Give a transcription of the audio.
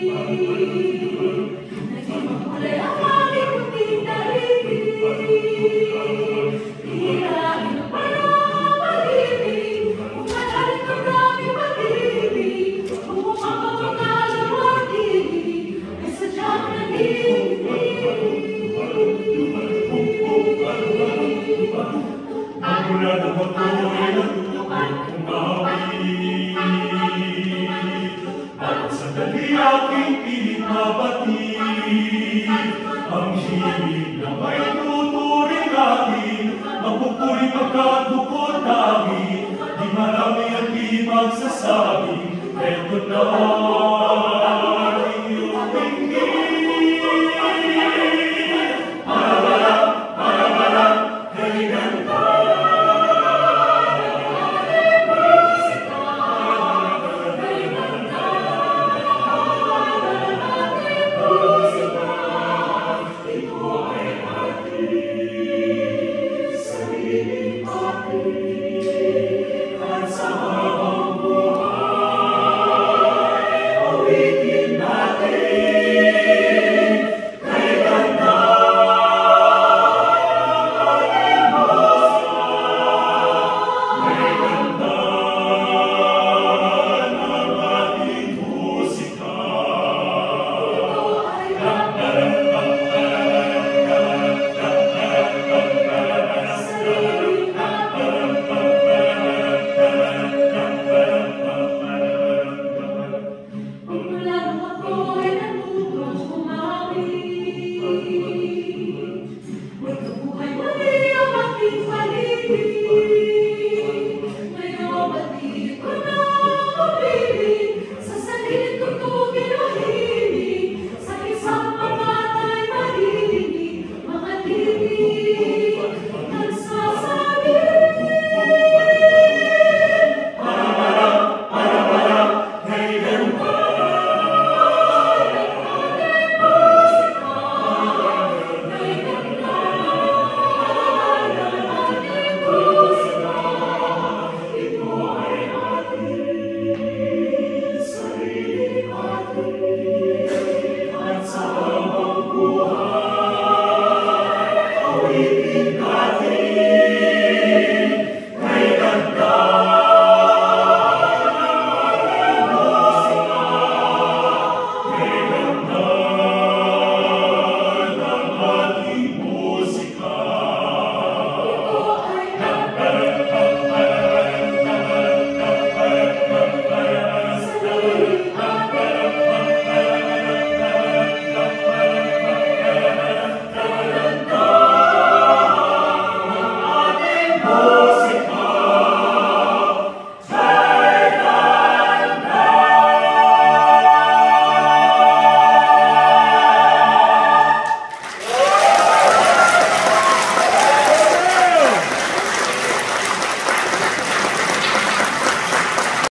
Naging makulay ang aming munting daigdig. Hihirain ang parang pag-ibig, kung malalim ang aming pag-ibig, kung mapapapagkalang ang ibig, ay sadyang nag-ibig. Ang mula ng ako'y natutupad kong gawin. At sandali aking pilit mabatid ang himig na may tuturing akin, magpupuri pagkat bukod namin, di marami ang di magsasabing, eto na.